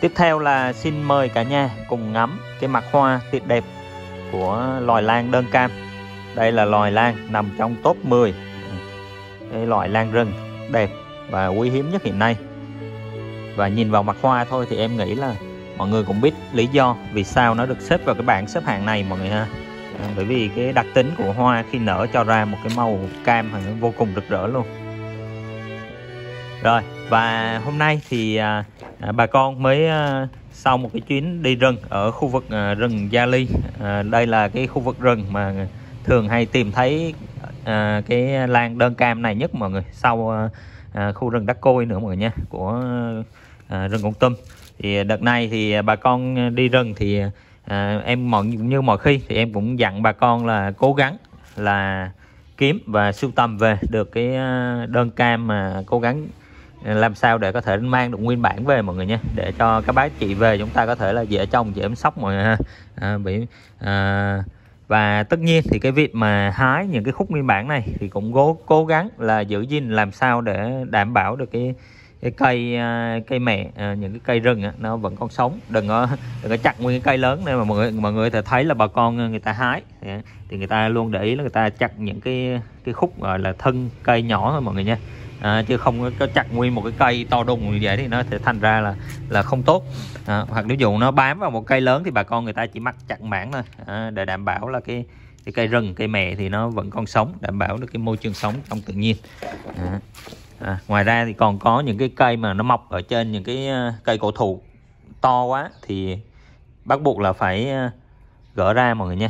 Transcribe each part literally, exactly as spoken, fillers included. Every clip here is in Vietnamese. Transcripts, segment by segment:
Tiếp theo là xin mời cả nhà cùng ngắm cái mặt hoa tuyệt đẹp của loài lan đơn cam. Đây là loài lan nằm trong top mười cái loài lan rừng đẹp và quý hiếm nhất hiện nay. Và nhìn vào mặt hoa thôi thì em nghĩ là mọi người cũng biết lý do vì sao nó được xếp vào cái bảng xếp hạng này mọi người ha. À, bởi vì cái đặc tính của hoa khi nở cho ra một cái màu cam vô cùng rực rỡ luôn. Rồi, và hôm nay thì à, à, bà con mới à, sau một cái chuyến đi rừng ở khu vực à, rừng Gia Ly. à, Đây là cái khu vực rừng mà thường hay tìm thấy à, cái lan đơn cam này nhất mọi người, sau à, à, khu rừng Đắc Côi nữa mọi người nha, của à, rừng Kon Tum. Thì đợt này thì bà con đi rừng thì à, em mọi như mọi khi thì em cũng dặn bà con là cố gắng là kiếm và sưu tầm về được cái đơn cam, mà cố gắng làm sao để có thể mang được nguyên bản về mọi người nha, để cho các bác chị về chúng ta có thể là dễ trồng dễ chăm sóc mọi người ha. À, bị à, và tất nhiên thì cái việc mà hái những cái khúc nguyên bản này thì cũng cố cố gắng là giữ gìn làm sao để đảm bảo được cái cái cây cây mẹ, những cái cây rừng nó vẫn còn sống, đừng có đừng có chặt nguyên cái cây lớn nên mà mọi người mọi người thấy là bà con người ta hái thì người ta luôn để ý là người ta chặt những cái cái khúc gọi là thân cây nhỏ thôi mọi người nha. À, chứ không có chặt nguyên một cái cây to đùng như vậy thì nó sẽ thành ra là là không tốt. À, hoặc nếu dụ nó bám vào một cây lớn thì bà con người ta chỉ mắc chặt mảng thôi, à, để đảm bảo là cái cái cây rừng cây mẹ thì nó vẫn còn sống, đảm bảo được cái môi trường sống trong tự nhiên. À. À, ngoài ra thì còn có những cái cây mà nó mọc ở trên những cái cây cổ thụ to quá thì bắt buộc là phải gỡ ra mọi người nha.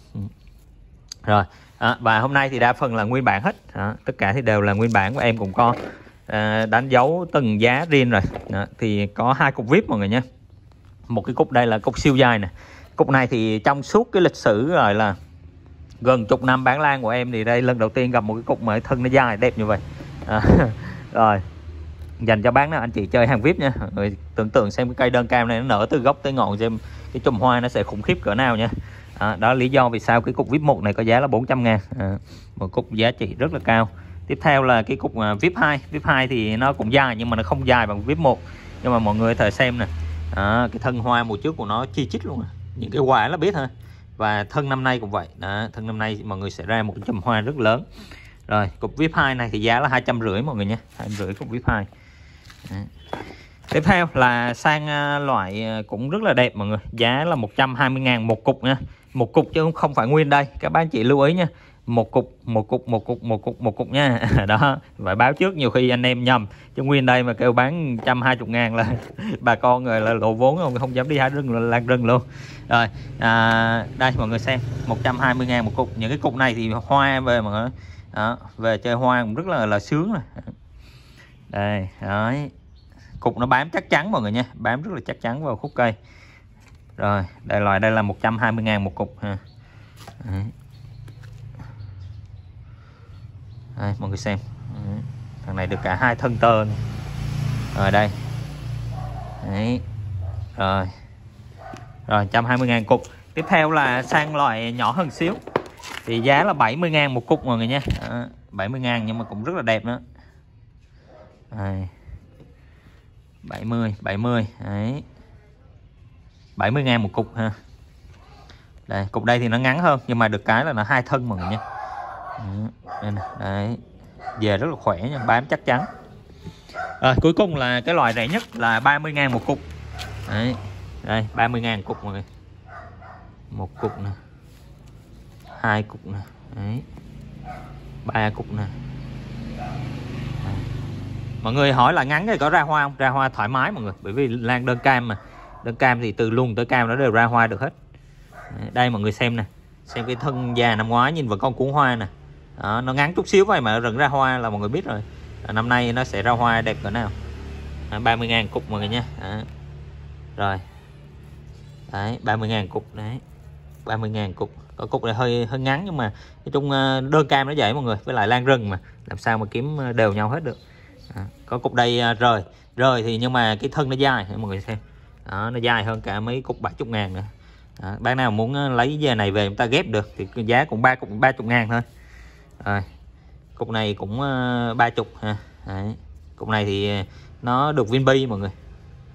Rồi, à, và hôm nay thì đa phần là nguyên bản hết, à, tất cả thì đều là nguyên bản của em cũng có à, đánh dấu từng giá riêng rồi. À, thì có hai cục vip mọi người nha. Một cái cục đây là cục siêu dài nè. Cục này thì trong suốt cái lịch sử rồi là gần chục năm bán lan của em thì đây lần đầu tiên gặp một cái cục mà thân nó dài đẹp như vậy. À, rồi dành cho bán nào anh chị chơi hàng vip nha. Rồi tưởng tượng xem cái cây đơn cam này nó nở từ gốc tới ngọn, xem cái chùm hoa nó sẽ khủng khiếp cỡ nào nha. À, đó là lý do vì sao cái cục vip một này có giá là bốn trăm ngàn, à, một cục giá trị rất là cao. Tiếp theo là cái cục uh, vip hai. Vip hai thì nó cũng dài nhưng mà nó không dài bằng vip một, nhưng mà mọi người thử xem nè. À, cái thân hoa mùa trước của nó chi chít luôn, những cái quả nó biết ha. Và thân năm nay cũng vậy đó, thân năm nay mọi người sẽ ra một cái chùm hoa rất lớn. Rồi cục vip hai này thì giá là hai trăm rưỡi mọi người nha, hai trăm rưỡi cục vip hai. Đó. Tiếp theo là sang loại cũng rất là đẹp mọi người, giá là một trăm hai mươi ngàn một cục nha. Một cục chứ không phải nguyên đây, các bác chị lưu ý nha. Một cục, một cục, một cục, một cục, một cục nha. Đó, phải báo trước, nhiều khi anh em nhầm chứ nguyên đây mà kêu bán một trăm hai mươi ngàn là bà con rồi là lộ vốn không không dám đi hái rừng, là lan rừng luôn. Rồi, à, đây mọi người xem, một trăm hai mươi ngàn một cục. Những cái cục này thì hoa về mọi người. Đó, về chơi hoa cũng rất là là sướng rồi. Đây, đấy. Cục nó bám chắc chắn mọi người nha, bám rất là chắc chắn vào khúc cây. Rồi, đây loại đây là một trăm hai mươi ngàn một cục ha. Đấy. Đây, mọi người xem. Đấy. Thằng này được cả hai thân tơ này. Rồi đây. Đấy. Rồi. Rồi một trăm hai mươi ngàn cục. Tiếp theo là sang loại nhỏ hơn xíu. Thì giá là bảy mươi ngàn một cục mọi người nha. Đó, bảy mươi ngàn nhưng mà cũng rất là đẹp nữa. Đây. bảy mươi, bảy mươi. Đấy. bảy mươi ngàn một cục ha. Đây, cục đây thì nó ngắn hơn nhưng mà được cái là nó hai thân mọi người nha. Đấy, đấy. Về rất là khỏe nha, bám chắc chắn. À, cuối cùng là cái loại rẻ nhất là ba mươi ngàn một cục. Đấy. Đây, ba mươi ngàn cục mọi người. Một cục nè. Hai cục nè. Đấy. Ba cục nè. Đấy. Mọi người hỏi là ngắn thì có ra hoa không? Ra hoa thoải mái mọi người, bởi vì lan đơn cam mà. Đơn cam thì từ luồng tới cam nó đều ra hoa được hết. Đấy, đây mọi người xem nè, xem cái thân già năm ngoái nhìn vẫn còn cuốn hoa nè. Đó, nó ngắn chút xíu vậy mà rừng ra hoa là mọi người biết rồi. À, năm nay nó sẽ ra hoa đẹp cỡ nào. À, ba mươi ngàn cục mọi người nha. Đó. Rồi. Đấy, ba mươi ngàn cục đấy. ba mươi ngàn cục. Có cục này hơi hơi ngắn nhưng mà nói chung đơn cam nó dễ mọi người, với lại lan rừng mà làm sao mà kiếm đều nhau hết được. À, có cục đây rời, rời thì nhưng mà cái thân nó dài mọi người xem. Đó, nó dài hơn cả mấy cục bảy mươi ngàn nữa. Đó, bác nào muốn lấy về này về chúng ta ghép được thì giá cũng ba cục ba mươi ngàn thôi. Rồi. Cục này cũng ba mươi ha. Đấy. Cục này thì nó được Vinbi mọi người.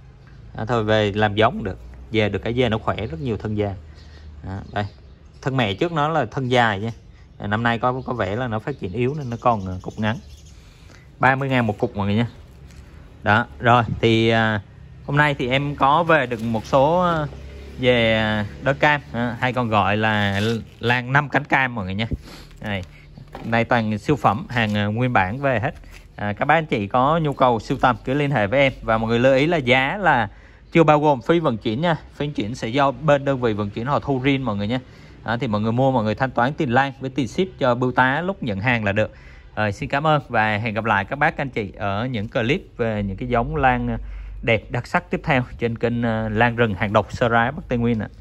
À, thôi về làm giống được, về được cái dê nó khỏe rất nhiều thân già. À, đây thân mẹ trước nó là thân dài nha, à, năm nay có có vẻ là nó phát triển yếu nên nó còn cục ngắn. Ba mươi ngàn một cục mọi người nha. Đó rồi thì à, hôm nay thì em có về được một số về đỡ cam, à, hay còn gọi là lan năm cánh cam mọi người nha. Đây, này toàn siêu phẩm hàng nguyên bản về hết. À, các bác anh chị có nhu cầu sưu tầm cứ liên hệ với em, và mọi người lưu ý là giá là chưa bao gồm phí vận chuyển nha. Phí vận chuyển sẽ do bên đơn vị vận chuyển họ thu riêng mọi người nha. À, thì mọi người mua mọi người thanh toán tiền lan với tiền ship cho bưu tá lúc nhận hàng là được. À, xin cảm ơn và hẹn gặp lại các bác anh chị ở những clip về những cái giống lan đẹp đặc sắc tiếp theo trên kênh Lan Rừng Hàng Độc Sơ Rái Bắc Tây Nguyên ạ.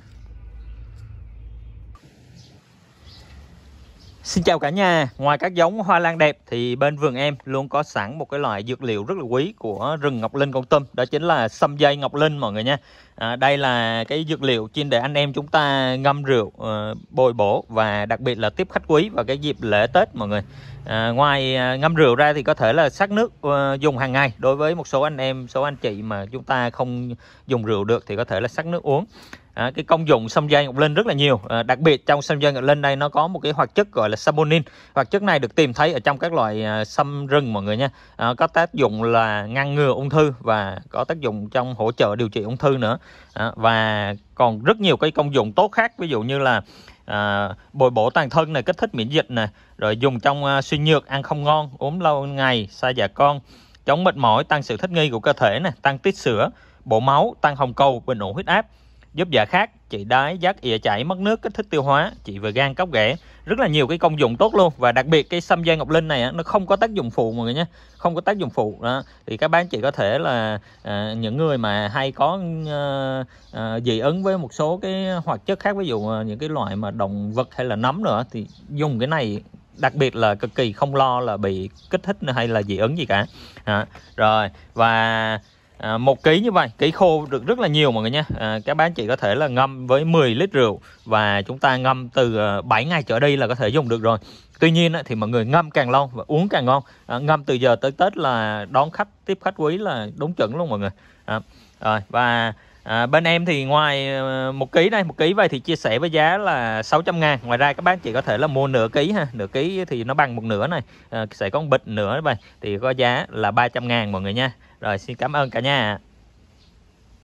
Xin chào cả nhà. Ngoài các giống hoa lan đẹp thì bên vườn em luôn có sẵn một cái loại dược liệu rất là quý của rừng Ngọc Linh Kon Tum, đó chính là sâm dây ngọc linh mọi người nha. À, đây là cái dược liệu chuyên để anh em chúng ta ngâm rượu, uh, bồi bổ và đặc biệt là tiếp khách quý vào cái dịp lễ Tết mọi người. À, ngoài uh, ngâm rượu ra thì có thể là sắc nước uh, dùng hàng ngày. Đối với một số anh em, số anh chị mà chúng ta không dùng rượu được thì có thể là sắc nước uống. À, cái công dụng sâm dây ngọc linh rất là nhiều, à, đặc biệt trong sâm dây ngọc linh đây nó có một cái hoạt chất gọi là saponin. Hoạt chất này được tìm thấy ở trong các loại à, sâm rừng mọi người nha. À, có tác dụng là ngăn ngừa ung thư và có tác dụng trong hỗ trợ điều trị ung thư nữa. À, và còn rất nhiều cái công dụng tốt khác, ví dụ như là à, bồi bổ toàn thân này, kích thích miễn dịch này, rồi dùng trong à, suy nhược, ăn không ngon, ốm lâu ngày, sai dạ con, chống mệt mỏi, tăng sự thích nghi của cơ thể này, tăng tiết sữa, bổ máu, tăng hồng cầu, bình ổn huyết áp, giúp dạ khát, trị đái, dắt ỉa chảy, mất nước, kích thích tiêu hóa, trị về gan, cóc ghẻ, rất là nhiều cái công dụng tốt luôn. Và đặc biệt cái sâm dây ngọc linh này nó không có tác dụng phụ mọi người nhé, không có tác dụng phụ đó. Thì các bạn chỉ có thể là à, những người mà hay có à, à, dị ứng với một số cái hoạt chất khác, ví dụ những cái loại mà động vật hay là nấm nữa, thì dùng cái này đặc biệt là cực kỳ không lo là bị kích thích hay là dị ứng gì cả. À, rồi và À, một ký như vậy, ký khô được rất là nhiều mọi người nha. À, các bác chị có thể là ngâm với mười lít rượu và chúng ta ngâm từ bảy ngày trở đi là có thể dùng được rồi. Tuy nhiên thì mọi người ngâm càng lâu và uống càng ngon. À, ngâm từ giờ tới Tết là đón khách, tiếp khách quý là đúng chuẩn luôn mọi người. À, rồi và à, bên em thì ngoài một ký đây, một ký vậy thì chia sẻ với giá là sáu trăm ngàn. Ngoài ra các bác chị có thể là mua nửa ký ha, nửa ký thì nó bằng một nửa này, à, sẽ có một bịch nữa vậy thì có giá là ba trăm ngàn mọi người nha. Rồi xin cảm ơn cả nhà.